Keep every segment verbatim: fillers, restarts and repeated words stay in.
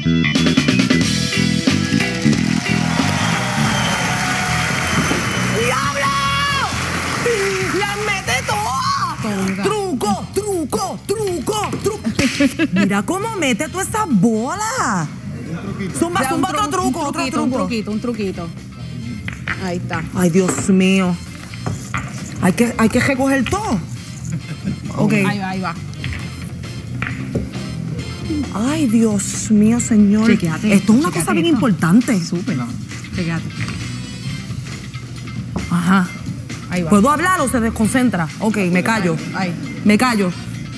¡Diablo! ¡Las mete todas! ¡Truco, truco, truco, truco! Mira cómo mete todas esas bolas. Zumba, Ya, zumba un otro tru- truco, un otro truquito, truco. Un truquito, un truquito. Ahí está. Ay, Dios mío. Hay que, hay que recoger todo. Ok. Ahí va, ahí va. Ay, Dios mío, señor. Chequéate, Esto es una chequéate cosa bien esto. importante. Súper. Fíjate. Ajá. Ahí va. ¿Puedo hablar o se desconcentra? Ok, me callo. Ahí. Me callo.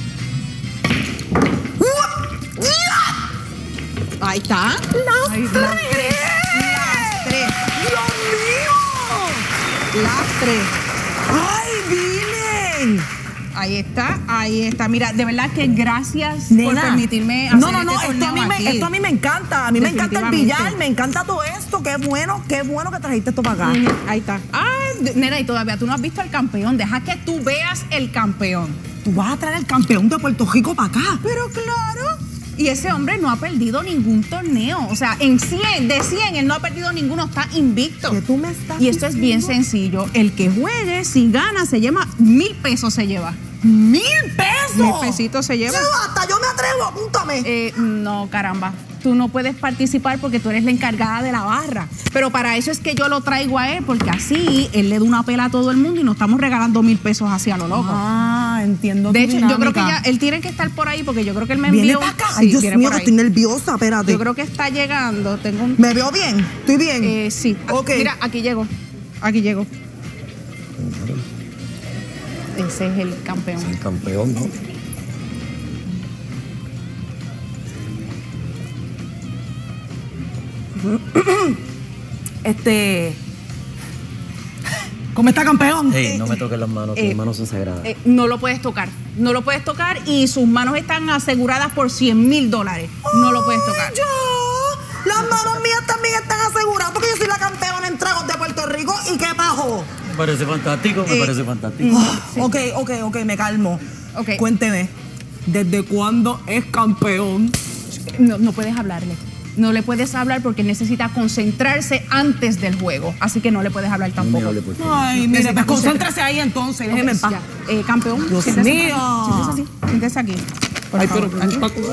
Ahí está. ¡Las Ahí, tres! Las tres. Las tres. ¡Dios mío! Las tres. ¡Ay, Vilen! Ahí está, ahí está. Mira, de verdad que gracias Nena. por permitirme hacer No, no, no, este esto a, torneo mí me, aquí. esto a mí me encanta. A mí me encanta el Definitivamente. billar, me encanta todo esto. Qué bueno, qué bueno que trajiste esto para acá. Ujú, ahí está. Ah, de- nena, y todavía tú no has visto al campeón. Deja que tú veas el campeón. Tú vas a traer el campeón de Puerto Rico para acá. Pero claro. Y ese hombre no ha perdido ningún torneo. O sea, en cien, de cien, él no ha perdido ninguno, está invicto. ¿Qué tú me estás Y esto es bien diciendo? sencillo. El que juegue, si gana, se lleva mil pesos, se lleva. ¡Mil pesos! Mil pesitos se lleva. Sí, hasta yo me atrevo, apúntame. Eh, no, caramba. Tú no puedes participar porque tú eres la encargada de la barra. Pero para eso es que yo lo traigo a él, porque así él le da una pela a todo el mundo y nos estamos regalando mil pesos hacia lo loco. Ah, entiendo. De tu hecho, yo creo que dinámica. ya, él tiene que estar por ahí porque yo creo que él me ¿Viene envió. para acá? Sí, Ay, Dios viene mío, por que ahí. estoy nerviosa, espérate. Yo creo que está llegando. Tengo un. ¿Me veo bien? ¿Estoy bien? Eh, sí. Ok. Mira, aquí llego. Aquí llego. Ese es el campeón. El campeón, ¿no? Este... ¿Cómo está, campeón? Ey, no me toques las manos, que eh, mis manos son sagradas. Eh, no lo puedes tocar. No lo puedes tocar y sus manos están aseguradas por cien mil dólares. No lo puedes tocar. Ay, yo, las manos mías también están aseguradas porque yo soy la campeona en tragos de Puerto Rico. ¿Y qué pasó? Me parece fantástico, me eh, parece fantástico. Ah, Ok, ok, ok, me calmo. Ok. Cuénteme, ¿desde cuándo es campeón? No, no puedes hablarle. No le puedes hablar porque necesita concentrarse antes del juego. Así que no le puedes hablar No me tampoco. hable, por favor. Ay, mire, Necesita pues concéntrese ahí entonces, déjeme en paz. Ya. Eh, campeón, Dios siéntese mío. aquí. Siéntese así. Siéntese aquí. Por Ay, favor. pero... Aquí.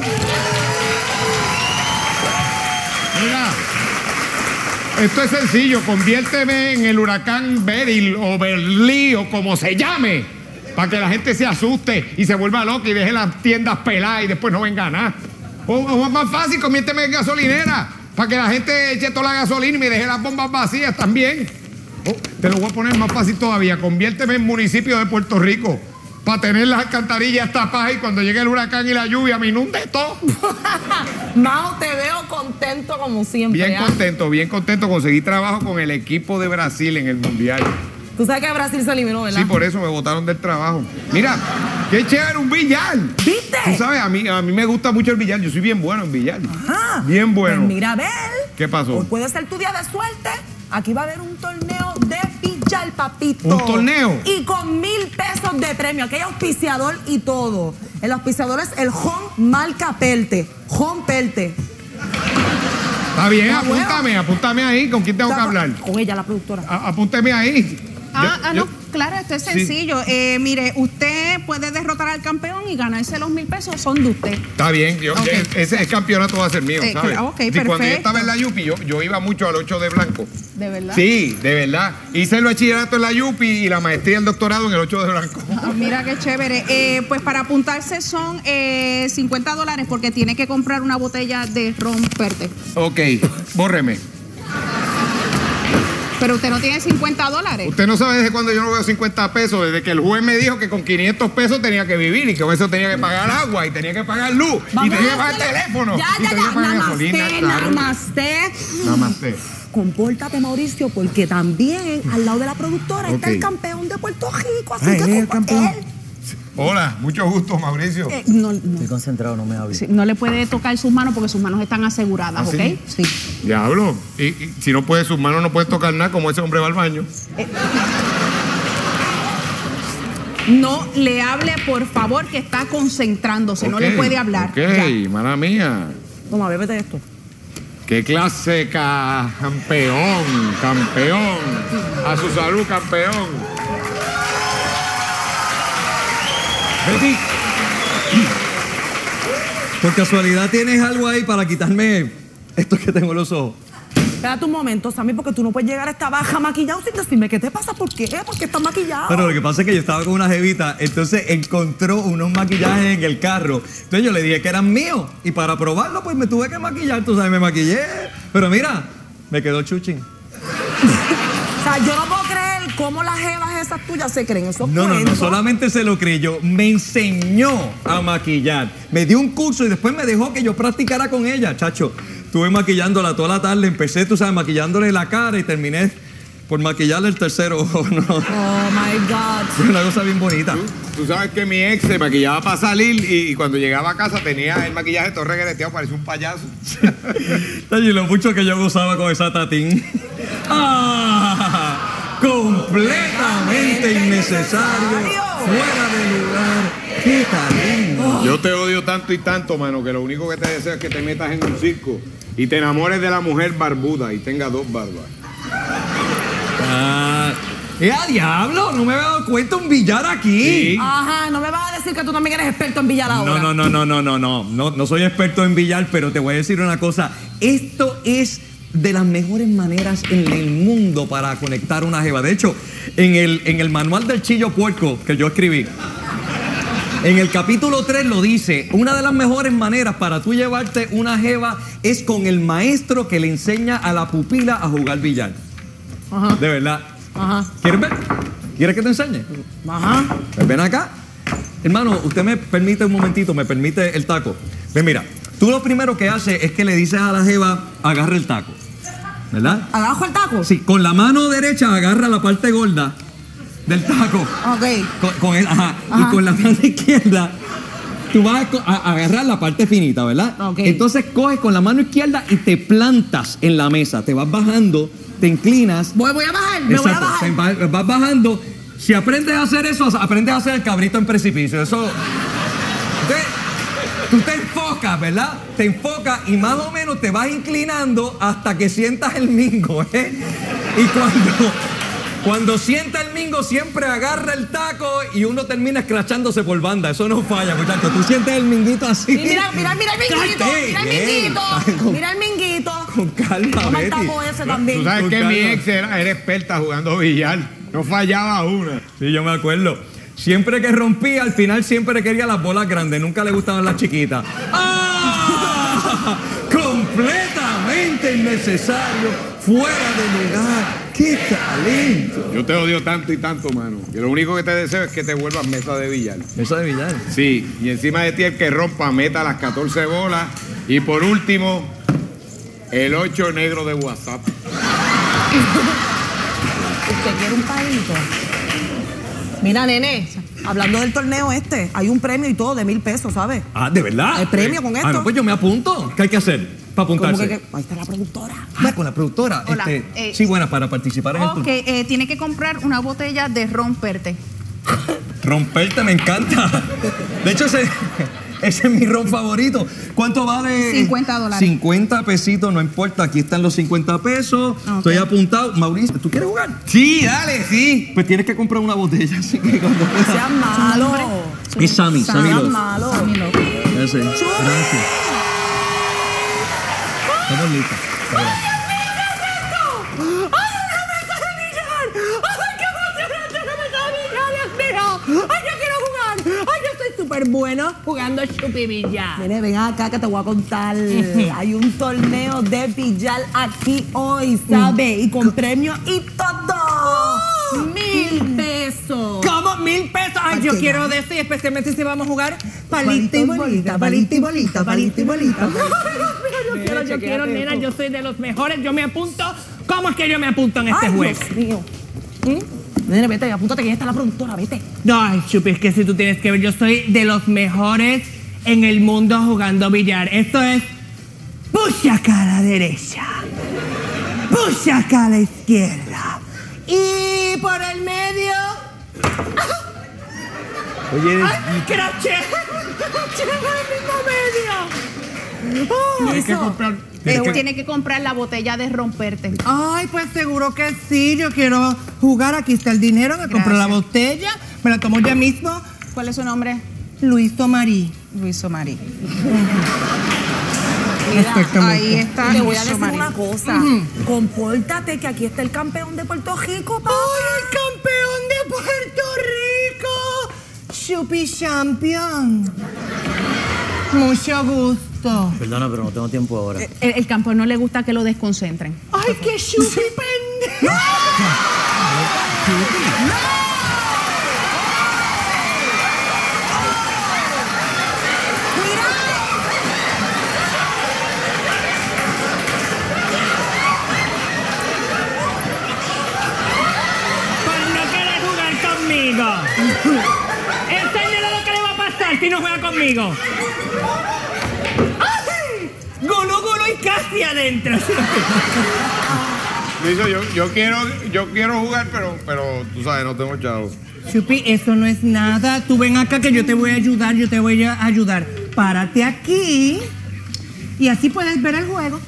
Mira, esto es sencillo. Conviérteme en el huracán Beryl o Berlí o como se llame, para que la gente se asuste y se vuelva loca y deje las tiendas peladas y después no venga nada. O, o más fácil, conviérteme en gasolinera, para que la gente eche toda la gasolina y me deje las bombas vacías también. Oh, te lo voy a poner más fácil todavía. Conviérteme en municipio de Puerto Rico, para tener las alcantarillas tapadas y cuando llegue el huracán y la lluvia me inunde todo. Mao, te veo contento como siempre. Bien ¿ah? contento, bien contento. Conseguí trabajo con el equipo de Brasil en el Mundial. Tú sabes que Brasil se eliminó, ¿verdad? Sí, por eso me botaron del trabajo. Mira, qué chévere un billar. ¿Viste? Tú sabes, a mí, a mí me gusta mucho el billar. Yo soy bien bueno en billar. Ajá. Bien bueno. Pues mira, a ver. ¿Qué pasó? Hoy puede ser tu día de suerte. Aquí va a haber un torneo de billar, papito. ¿Un torneo? Y con mil pesos de premio. Aquí hay auspiciador y todo. El auspiciador es el Home Marca Pelte. Home Pelte. Está bien, Ah, bueno. apúntame, apúntame ahí. ¿Con quién tengo que hablar? Con ella, la productora. A- apúnteme ahí. Ah, Yo- ah, yo- no, claro, esto es Sí. sencillo. Eh, mire, usted puede derrotar al campeón y ganarse los mil pesos, son de usted. Está bien, yo- Ok. ese, ese campeonato va a ser mío, Eh, ¿sabes? claro, ok, Sí, cuando yo perfecto. estaba en la Yupi, yo, yo iba mucho al ocho de blanco. ¿De verdad? Sí, de verdad. Hice el bachillerato en la Yupi y la maestría y el doctorado en el ocho de blanco. Ah, mira qué chévere. Eh, pues para apuntarse son eh, cincuenta dólares porque tiene que comprar una botella de ron verde. Ok, bórreme. Pero usted no tiene cincuenta dólares. Usted no sabe desde cuándo yo no veo cincuenta pesos, desde que el juez me dijo que con quinientos pesos tenía que vivir y que con eso tenía que pagar agua y tenía que pagar luz y tenía que pagar a hacerle- teléfono Ya, y ya, tenía ya. que pagar Namaste, gasolina. claro. namaste. Namaste. Compórtate, Mauricio, porque también al lado de la productora está Ok. el campeón de Puerto Rico. Así Ah, que él es el compa- campeón. él- Hola, mucho gusto, Mauricio. Eh, no, no, Estoy concentrado, no me hables. sí, no le puede tocar sus manos porque sus manos están aseguradas, ¿Ah, ¿ok? sí? Sí. Diablo. Y, y si no puede, sus manos no pueden tocar nada, como ese hombre va al baño. No le hable, por favor, que está concentrándose. No le Ok, puede hablar. Ok, Ya. mala mía. Toma, bébete esto. ¡Qué clase ca- campeón! ¡Campeón! A su salud, campeón. Betty, por casualidad tienes algo ahí para quitarme esto que tengo en los ojos. Espérate un momento, Sammy, porque tú no puedes llegar a esta baja maquillado sin decirme qué te pasa. ¿Por qué? ¿Por qué estás maquillado? Pero lo que pasa es que yo estaba con una jevita, entonces encontró unos maquillajes en el carro. Entonces yo le dije que eran míos. Y para probarlo, pues me tuve que maquillar. Tú sabes, me maquillé. Pero mira, me quedó chuchín. O sea, yo no puedo creer cómo las jevas esas tuyas se creen esos No, no, cuentos. no, solamente se lo creyó. Me enseñó a maquillar. Me dio un curso y después me dejó que yo practicara con ella, chacho. Estuve maquillándola toda la tarde. Empecé, tú sabes, maquillándole la cara y terminé por maquillarle el tercero ojo. No. Oh, my God. Es una cosa bien bonita. ¿Tú, tú sabes que mi ex se maquillaba para salir y, y cuando llegaba a casa tenía el maquillaje todo regreteado, parecía un payaso. Y lo mucho que yo gozaba con esa tatín. ¡Ah! Completamente innecesario. Fuera de lugar. ¡Qué talento! Yo te odio tanto y tanto, mano, que lo único que te deseo es que te metas en un circo y te enamores de la mujer barbuda y tenga dos barbas. Ah, ¡eh, a diablo! No me había dado cuenta un billar aquí. Sí. Ajá, no me vas a decir que tú también eres experto en billar ahora. No, no, no, no, no, no, no, no, no soy experto en billar, pero te voy a decir una cosa. Esto es de las mejores maneras en el mundo para conectar una jeva. De hecho, en el, en el manual del chillo puerco que yo escribí, en el capítulo tres lo dice, una de las mejores maneras para tú llevarte una jeva es con el maestro que le enseña a la pupila a jugar billar. Ajá, De verdad. ajá, ¿Quieres ver? ¿Quieres que te enseñe? ajá. Pues ven acá. Hermano, usted me permite un momentito, me permite el taco. Ven, mira, tú lo primero que haces es que le dices a la jeva, agarra el taco. ¿Verdad? ¿Abajo el taco? Sí, con la mano derecha agarra la parte gorda del taco. Ok. Con, con el, ajá, Ajá. Y con la mano izquierda, tú vas a, co- a agarrar la parte finita, ¿verdad? Ok. Entonces coges con la mano izquierda y te plantas en la mesa. Te vas bajando, te inclinas. Voy, voy a bajar, me voy a Exacto, bajar. te va- vas bajando. Si aprendes a hacer eso, aprendes a hacer el cabrito en precipicio. Eso. Entonces, tú te enfocas, ¿verdad? Te enfocas y más o menos te vas inclinando hasta que sientas el mingo, ¿eh? Y cuando, cuando sienta el mingo, siempre agarra el taco y uno termina escrachándose por banda. Eso no falla, muchachos. Tú sientes el minguito así. Y mira, mira, mira el minguito, Cállate, mira el bien. minguito, Con- mira el minguito. Con calma, Toma el Betty. taco ese Tú también. sabes Con que mi calma. ex era, era experta jugando billar. No fallaba una. Sí, yo me acuerdo. Siempre que rompía, al final siempre quería las bolas grandes. Nunca le gustaban las chiquitas. ¡Ah! Completamente innecesario. Fuera de lugar. ¡Qué talento! Yo te odio tanto y tanto, mano. Que lo único que te deseo es que te vuelvas mesa de billar. Eso de billar. Sí, y encima de ti el que rompa meta las catorce bolas. Y por último, el ocho negro de WhatsApp. ¿Usted quiere un paguito? Mira, nene, hablando del torneo este, hay un premio y todo de mil pesos, ¿sabes? Ah, ¿de verdad? ¿Hay premio con Ah, esto? no, pues yo me apunto. ¿Qué hay que hacer para ¿Cómo apuntarse? que, que- ahí está la productora. Ah, con la productora. Hola, Este, eh, sí, buena, para participar en Ok, esto. eh, tiene que comprar una botella de romperte. Romperte me encanta. De hecho, ese, ese es mi ron favorito. ¿Cuánto vale? cincuenta dólares. cincuenta pesitos, no importa. Aquí están los cincuenta pesos. Ok. Estoy apuntado. Mauricio, ¿tú quieres jugar? Sí, dale, sí. Pues tienes que comprar una botella, así que cuando No seas malo. Es Sammy, Sammy Seas Love. malo. Sammy Love. Ese. Gracias. Estamos listos. ¡Ay, yo quiero jugar! ¡Ay, yo soy súper bueno jugando chupi billar! Nene, ven acá que te voy a contar. Hay un torneo de billar aquí hoy, ¿sabes? Y con premios y todo. ¡Mil pesos! ¿Cómo? ¿Mil pesos? Ay, yo Ok. quiero de eso y especialmente si vamos a jugar Palito y bolita, palito y bolita, palito y bolita. Yo quiero, yo quiero, nena, yo soy de los mejores, yo me apunto. ¿Cómo es que yo me apunto en este Ay, juego? Dios mío. ¿Mm? Nene, vete, apúntate que ya está la productora, vete. Ay, Chupi, es que si tú tienes que ver, yo soy de los mejores en el mundo jugando billar. Esto es push acá a la derecha, push acá a la izquierda y por el medio. Oye, ¡Ay, craché! ¡Craché por el mismo medio! Hay que comprar. Eh, Tiene que comprar la botella de romperte. Ay, pues seguro que sí. Yo quiero jugar. Aquí está el dinero. Me compro la botella. Me la tomo ya mismo. ¿Cuál es su nombre? Luis Tomarí. Luis Omarí. Exactamente. Ahí está. Te voy a Luis decir Omarí. una cosa. Compórtate, que aquí está el campeón de Puerto Rico, papá. ¡Ay, el campeón de Puerto Rico! Chupi Champion. Mucho gusto. Perdona, pero no tengo tiempo ahora. El, el campeón no le gusta que lo desconcentren. ¡Ay, qué chupi pendejo! ¡Por no querer jugar conmigo! ¡Enséñale lo que le va a pasar si no juega conmigo! ¡Ay! ¡Gulu, gulu y casi adentro! Luiso, yo, yo quiero, yo quiero jugar, pero, pero tú sabes, no tengo chavos. Chupi, eso no es nada. Tú ven acá que yo te voy a ayudar, yo te voy a ayudar. Párate aquí y así puedes ver el juego.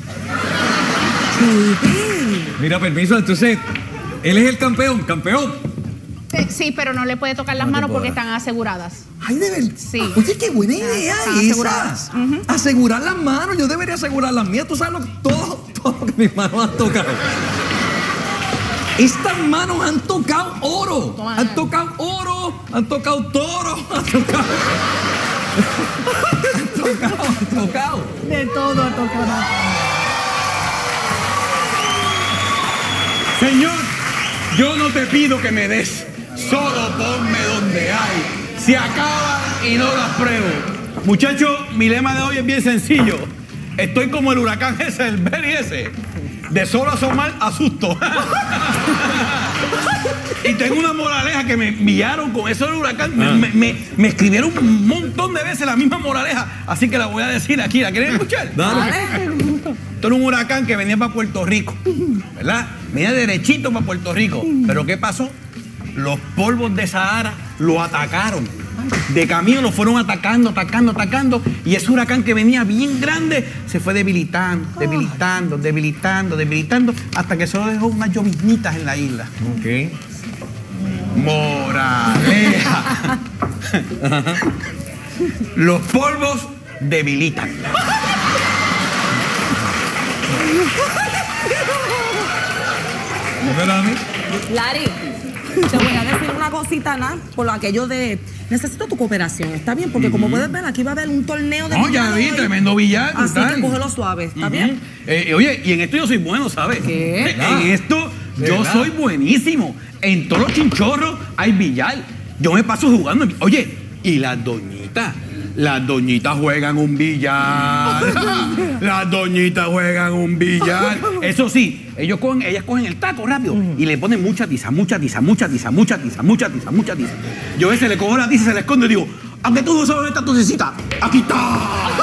Chupi. Mira, permiso, entonces, él es el campeón, campeón. Eh, Sí, pero no le puede tocar las No te manos porque puedo. están aseguradas. Ay, de verdad. Sí. Oye, qué buena idea Están esa. aseguradas. Ujú. Asegurar las manos. Yo debería asegurar las mías. Tú sabes lo, todo, todo lo que mis manos han tocado. Estas manos han tocado oro. Toma. Han tocado oro. Han tocado toro. Han tocado. han tocado. Han tocado. De todo a tocar. Señor, yo no te pido que me des, solo ponme donde hay. Se acaba y no las pruebo. Muchachos, mi lema de hoy es bien sencillo. Estoy como el huracán ese, el Berry ese. De solo asomar, asusto. Y tengo una moraleja que me enviaron con eso del huracán. Me, me- me- me escribieron un montón de veces la misma moraleja. Así que la voy a decir aquí. ¿La quieren escuchar? Dale. Esto era un huracán que venía para Puerto Rico, ¿verdad? Venía derechito para Puerto Rico. Pero ¿qué pasó? Los polvos de Sahara lo atacaron. De camino lo fueron atacando, atacando, atacando. Y ese huracán que venía bien grande se fue debilitando, debilitando, debilitando, debilitando, hasta que solo dejó unas lloviznitas en la isla. Ok. Moraleja. Los polvos debilitan. ¿Verdad, a mí? Lari, te voy a decir una cosita, nada, por aquello de... Necesito tu cooperación, ¿está bien? Porque como puedes ver, aquí va a haber un torneo de... No, ya billar vi, hoy. tremendo billar. Así brutal. que cógelo suave, ¿está Ujú. bien? Eh, oye, y en esto yo soy bueno, ¿sabes? ¿Qué? En esto yo ¿Verdad? soy buenísimo. En todos los chinchorros hay billar. Yo me paso jugando. Oye, y las doñitas. Las doñitas juegan un billar. Las doñitas juegan un billar. Eso sí, ellos cogen, ellas cogen el taco rápido y le ponen mucha tiza, mucha tiza, mucha tiza, mucha tiza, mucha tiza, mucha tiza. Yo a veces le cojo la tiza y se la escondo y digo, aunque tú no sabes dónde está tu tizita, aquí está.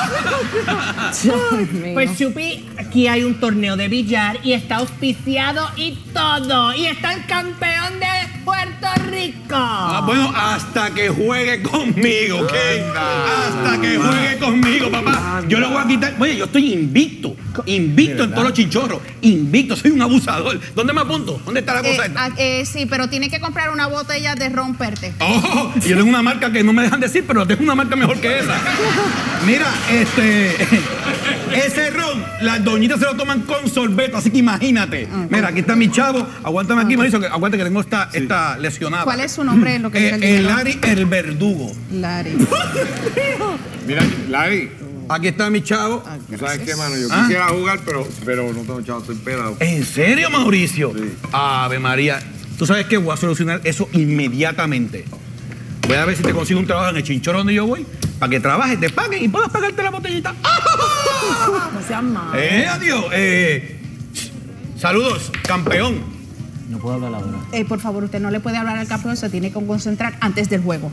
Pues Chupi, aquí hay un torneo de billar y está auspiciado y todo. Y está el campeón de Puerto Rico. Ah, bueno, hasta que juegue conmigo, ¿ok? Hasta que juegue conmigo, papá. Yo le voy a quitar. Oye, yo estoy invicto. Invicto en todos los chinchorros. Invicto, soy un abusador. ¿Dónde me apunto? ¿Dónde está la cosa Eh, esta? ah, eh, sí, pero tiene que comprar una botella de romperte. Oh, y yo tengo una marca que no me dejan decir, pero tengo una marca mejor que esa. Mira, este. Ese ron, las doñitas se lo toman con sorbeto, así que imagínate. Mira, aquí está mi chavo. Aguántame aquí, Mauricio, que aguanta que tengo esta, esta lesionada. ¿Cuál es su nombre? Lo que Eh, diga el el dinero? Larry el verdugo. Larry. Mira, Larry, Aquí está mi chavo. ¿tú sabes qué, mano? Yo Ah. quisiera jugar, pero, pero no tengo chavo, estoy pelado. ¿En serio, Mauricio? Sí. Ave María. ¿Tú sabes qué? Voy a solucionar eso inmediatamente. Voy a ver si te consigo un trabajo en el chinchorro donde yo voy, para que trabajes, te paguen y puedas pagarte la botellita. No seas malo. ¡Eh, adiós! Eh, saludos, campeón. No puedo hablar ahora. Eh, por favor, usted no le puede hablar al campeón, se tiene que concentrar antes del juego.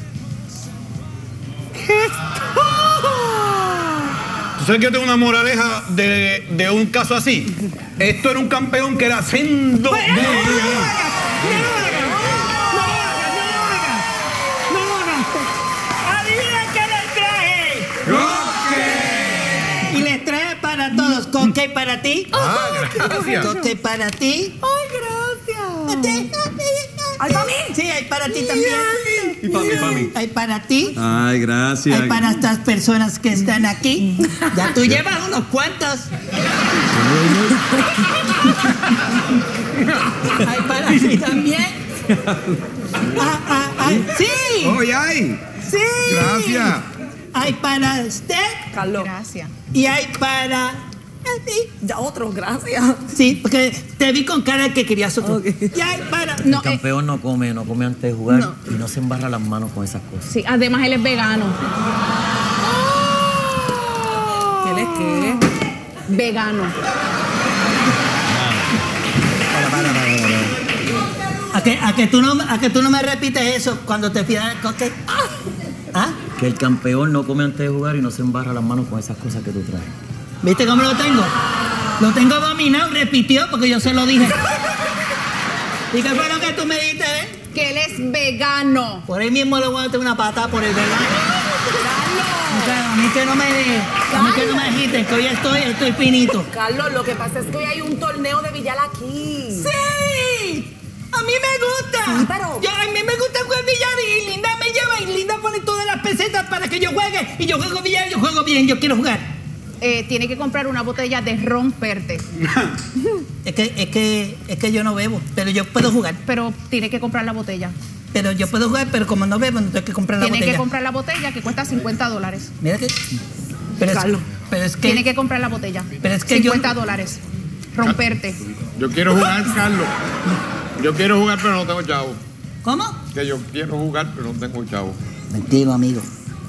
¿Tú sabes que yo tengo una moraleja de, de un caso así? Esto era un campeón que era sendo. ¡Adivina qué le traje! para todos. Coque para ti. Ah, gracias. Coque para ti. Ay, gracias. ¿Ay, para mí? Sí, hay para ti también. Y para mí, para mí. Hay para ti. Ay, gracias. Hay para estas personas que están aquí. Ya tú llevas unos cuantos. Hay para ti también. Ah, ah, ay. Sí. ¡Oye, ay! Sí. Gracias. Hay para usted Carlos. Gracias. y hay para ti. Ya otros, gracias. Sí, porque te vi con cara que querías otro. Ok. Y hay para... El No, eh, campeón no come, no come antes de jugar No. y no se embarra las manos con esas cosas. sí, además él es vegano. ¿Qué les qué? Vegano. ¿A que, a, que tú no, ¿A que tú no me repites eso cuando te pidan el coque? ¿Ah? Que el campeón no come antes de jugar y no se embarra las manos con esas cosas que tú traes. ¿Viste cómo lo tengo? Lo tengo dominado, repitió porque yo se lo dije. ¿Y qué fue lo que tú me dijiste, eh? Que él es vegano. Por ahí mismo le voy a meter una patada por el vegano. O sea, a mí que no me a mí que no me agiten, que hoy estoy, estoy finito. Carlos, lo que pasa es que hoy hay un torneo de billar aquí. ¡Sí! ¡A mí me gusta! Sí, pero- Yo, a mí me gusta jugar billar y Linda me lleva y Linda pone todas las pesetas para que yo juegue. Y yo juego billar, yo juego bien, yo quiero jugar. Eh, tiene que comprar una botella de ron verde. Es que, es que, es que yo no bebo, pero yo puedo jugar. Pero tiene que comprar la botella. Pero yo puedo jugar, pero como no bebo, no tengo que comprar la Tiene botella. que comprar la botella que cuesta cincuenta dólares. Mira que... Pero es, Carlos. pero es que... Tiene que comprar la botella. Pero es que yo- cincuenta dólares. Romperte. Yo quiero jugar, Carlos. Yo quiero jugar, pero no tengo chavo. ¿Cómo? Que yo quiero jugar, pero no tengo chavo. Mentira, amigo.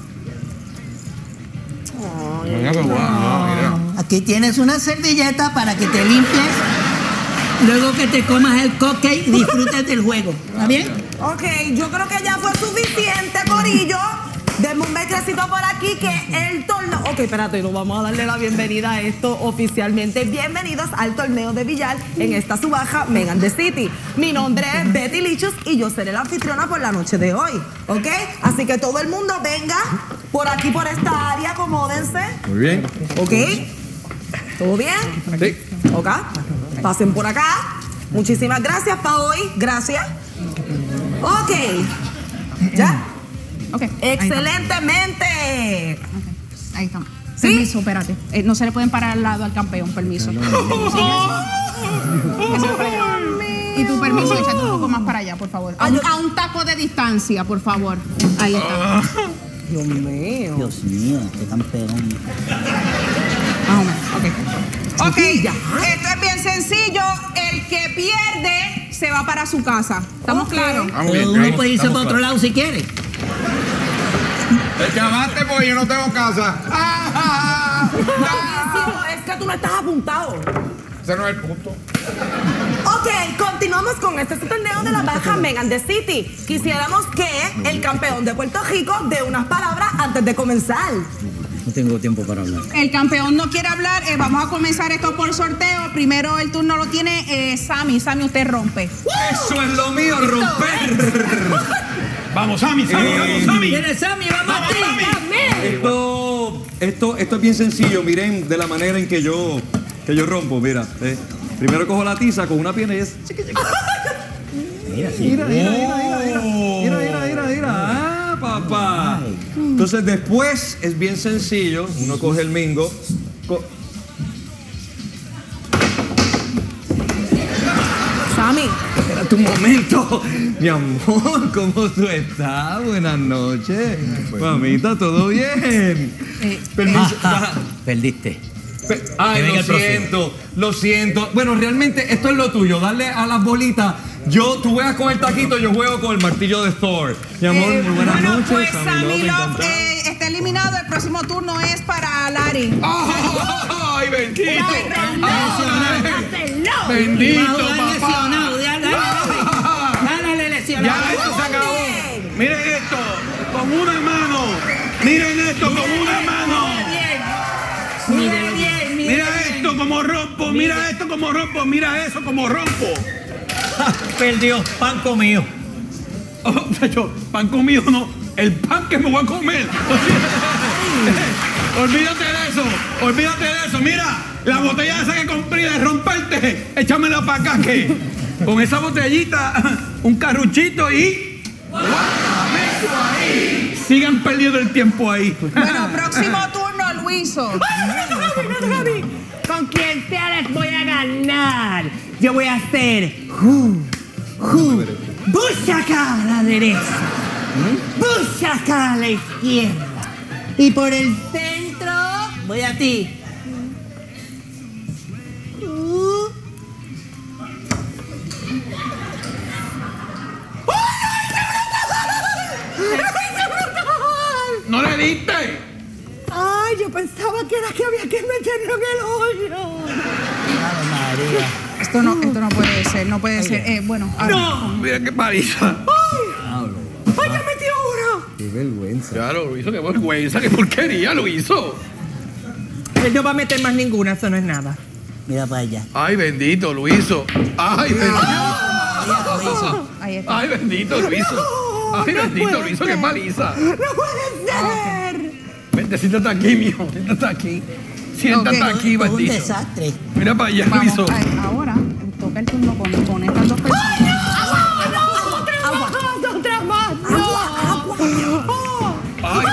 Mira qué guau, mira. Aquí tienes una servilleta para que te limpies. Luego que te comas el coque y disfrutes del juego. ¿Está bien? Ok, yo creo que ya fue suficiente, corillo. Denme un besito por aquí que el torneo... Ok, espérate, nos vamos a darle la bienvenida a esto oficialmente. Bienvenidos al torneo de billar en esta subaja Megan the City. Mi nombre es Betty Lichus y yo seré la anfitriona por la noche de hoy, ¿ok? Así que todo el mundo venga por aquí, por esta área, acomódense, Muy bien. ¿ok? ¿Todo bien? Sí. ¿Ok? Pasen por acá. Muchísimas gracias para hoy. Gracias. Ok. ¿Ya? Ok. ahí está. Excelentemente. Ok, ahí estamos. ¿Sí? Permiso, espérate. Eh, no se le pueden parar al lado al campeón, permiso. Sí, eso es para allá. Y tu permiso, échate un poco más para allá, por favor. A un, a un taco de distancia, por favor. Ahí está. Dios mío. Dios mío, qué campeón. Más o menos. Ok. Ok, esto es bien sencillo. El que pierde se va para su casa. ¿Estamos claros? Vamos bien, Pero uno Jay. puede irse para otro lado si quiere. Te llamaste porque yo no tengo casa. ¡Ah! Buenísimo, es que tú no estás apuntado. Ese no es el punto. Ok, continuamos con este torneo de la baja Megan the City. Quisiéramos que el campeón de Puerto Rico dé unas palabras antes de comenzar. No tengo tiempo para hablar. El campeón no quiere hablar. eh, vamos a comenzar esto por sorteo. Primero el turno lo tiene eh, Sammy. Sammy, usted rompe. Eso es lo mío, romper. Vamos, Sammy, Sammy, vamos, Sammy. ¿Quieres, Sammy? ¡Vamos a ti! Esto, esto, esto es bien sencillo, miren, de la manera en que yo, que yo rompo, mira. eh. Primero cojo la tiza con una pierna y es... chiqui, chiqui. Mira, sí. Mira, mira, mira, mira, mira. Mira, mira, mira, mira. Ah, papá. Entonces después es bien sencillo. Uno coge el mingo. co- Sammy, Espérate un momento. Mi amor, ¿cómo tú estás? Buenas noches. Mamita, ¿todo bien? Permiso. baja. Perdiste. Pe- Ay, Que venga lo el próximo. siento, lo siento. Bueno, realmente esto es lo tuyo, darle a las bolitas. Yo, tú juegas con el taquito, yo juego con el martillo de Thor. Mi amor, Eh, muy buenas bueno, noches. pues Sammy Sammy Love, me Love encantó. eh, está eliminado. El próximo turno es para Larry. ¡Ay, bendito! ¡Hazlo! ¡Bendito, Va a jugar papá! lesionado. Dale, dale, dale. Dale, lesionado. Ya esto se acabó. Miren esto, con una mano. Miren esto, con una mano. Mire bien, mire Mira esto como rompo, mira esto como rompo, mira eso como rompo. Perdió. Pan comido. Oh, muchacho, pan comido no, el pan que me voy a comer. Olvídate de eso, olvídate de eso. Mira, la botella esa que compré de romperte, échamela para acá que con esa botellita, un carruchito y... ahí. Sigan perdiendo el tiempo ahí. Bueno, próximo turno, Luiso. Con quien sea les voy a ganar. Yo voy a hacer ju, ju, buchaca a la derecha, buchaca a la izquierda. Y por el centro Voy a ti. Uh. ¿No le diste? Ay, yo pensaba que era que había que meterlo en el hoyo. Ave María. Esto no, esto no puede ser, no puede ser. Eh, bueno, ahora. No. Mira qué paliza. Ay, ay, ya metí uno. Qué vergüenza. Claro, lo hizo, qué vergüenza, qué porquería lo hizo. Él no va a meter más ninguna, eso no es nada. Mira para allá. Ay, bendito, lo hizo. Ay, bendito. Ahí está. Ay, bendito, lo hizo. Ay, no bendito, puede lo hizo, qué ser. paliza. No puede ser. Vente, siéntate aquí, mijo. Siéntate aquí. Siéntate Ok. aquí, Todo un bendito. desastre. Mira para allá, lo Vamos, hizo. ay, ahora toca el turno con, con estas dos personas. Agua, otra más. Agua, agua. Ay,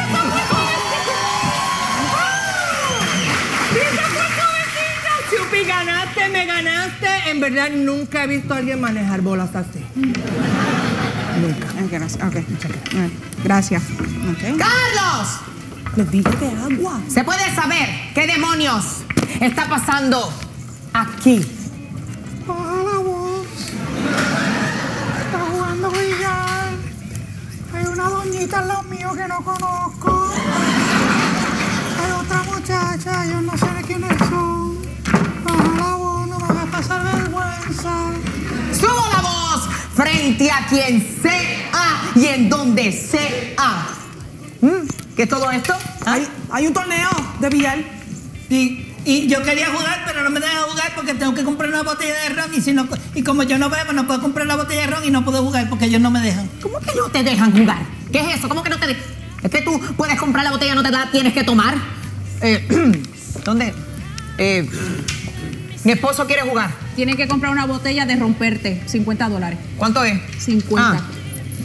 Chupi, ganaste, me ganaste. En verdad, nunca he visto a alguien manejar bolas así. Eh, Gracias. Ok, eh, gracias. Ok. ¡Carlos! Les dije que agua. ¿Se puede saber qué demonios está pasando aquí? Baja la voz. Está jugando billar. Hay una doñita al lado mío que no conozco. Hay otra muchacha, yo no sé de quiénes son. Baja la voz, no me hagas pasar vergüenza. Subo la voz frente a quien sea y en donde sea. ¿Mm? ¿Qué es todo esto? Hay, hay un torneo de billar. Sí, y yo quería jugar, pero no me dejan jugar porque tengo que comprar una botella de ron. Y, si no, y como yo no bebo, no puedo comprar la botella de ron y no puedo jugar porque ellos no me dejan. ¿Cómo que no te dejan jugar? ¿Qué es eso? ¿Cómo que no te dejan? Es que tú puedes comprar la botella, no te la tienes que tomar. Eh, ¿Dónde? Eh, mi esposo quiere jugar. Tienen que comprar una botella de romperte, cincuenta dólares. ¿Cuánto es? cincuenta. Ah.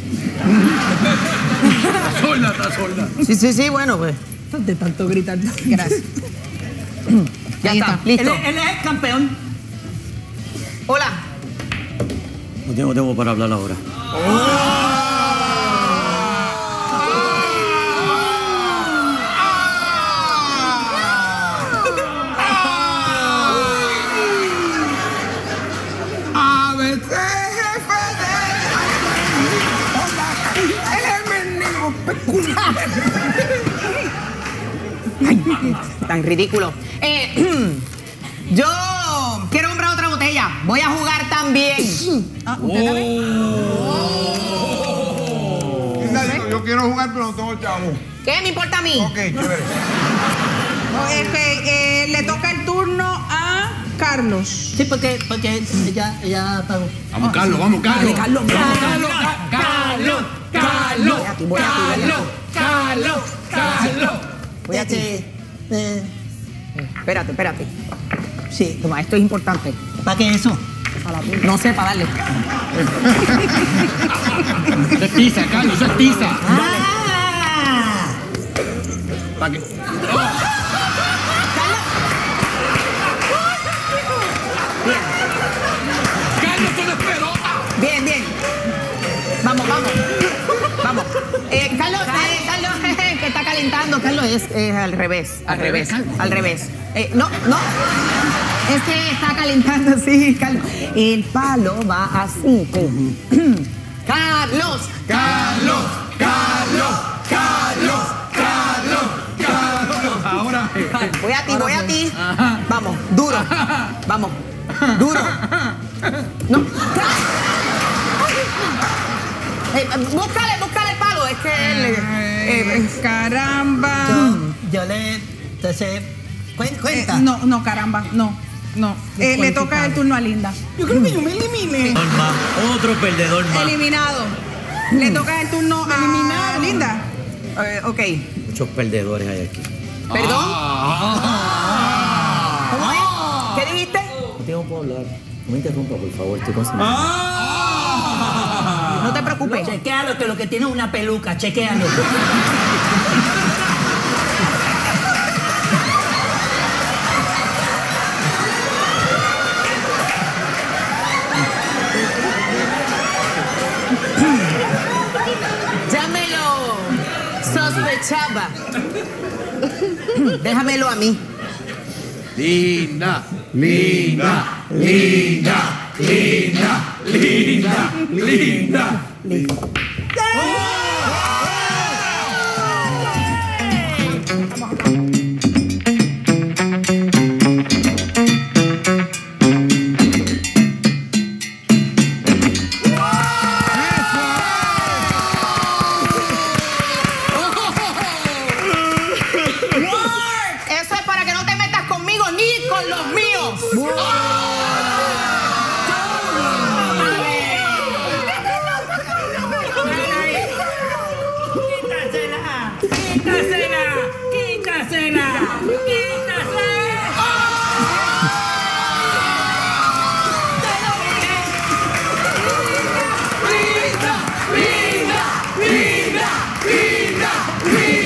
está sorda, está sorda. Sí, sí, sí, bueno, pues. De tanto gritar. Gracias. Ya Ahí está, está. Él, listo. es- él es el campeón. Hola. No tengo tiempo para hablar ahora. A veces jefe de... Él es mi enemigo peculiar. Tan ridículo. Eh, yo quiero comprar otra botella. Voy a jugar también. Yo quiero jugar, pero no tengo chavo. ¿Qué me importa a mí? Ok, chévere. Este, eh, le toca el turno a Carlos. Sí, porque, porque ella, ella pagó. Vamos, Carlos, vamos, Carlos. Carlos, Carlos, Carlos, Carlos, Aquí, voy aquí, voy aquí. Carlos, Carlos. Voy aquí. Este, eh, Espérate, espérate. sí. Toma, esto es importante. ¿Para qué eso? No sé, para darle. Eso es tiza, Carlos, eso es tiza. ¡Ah! ¿Para qué? Carlos, tú eres pelota. Bien, bien. Vamos, vamos. Vamos. Eh, Carlos, eh, Carlos, que está calentando. Carlos, es, es al revés. Al, Al revés. revés, Carlos. Al revés. Eh, no, no. Es que está calentando, sí, Carlos. El palo va así. Carlos. Carlos, Carlos, Carlos, Carlos, Carlos. Ahora. Voy a ti, voy a ti. Vamos, duro. Vamos. Duro. No. Eh, búscale, búscale el palo. Es que él. eh, Eh, eh, caramba. Yo, yo le. Entonces, cuen- Eh, cuenta. no, no, caramba, no, no. Eh, le toca el turno a Linda. Yo creo que yo me elimine. Norma, otro perdedor más. Eliminado. Le toca el turno a Linda. eh, ok. Muchos perdedores hay aquí. ¿Perdón? Ah. ¿Cómo es? ¿Qué dijiste? No tengo que hablar. No me interrumpa, por favor, estoy concentrado. No te preocupes. Chequéalo, que lo que tiene es una peluca, chequéalo. Ya me lo sospechaba. Déjamelo a mí. Linda, linda, linda, linda, linda, linda, linda. Eso es para que no te metas conmigo ni con los míos. ¡Quítasela! ¡Quítasela! ¡Quítasela! Linda, linda, linda, linda.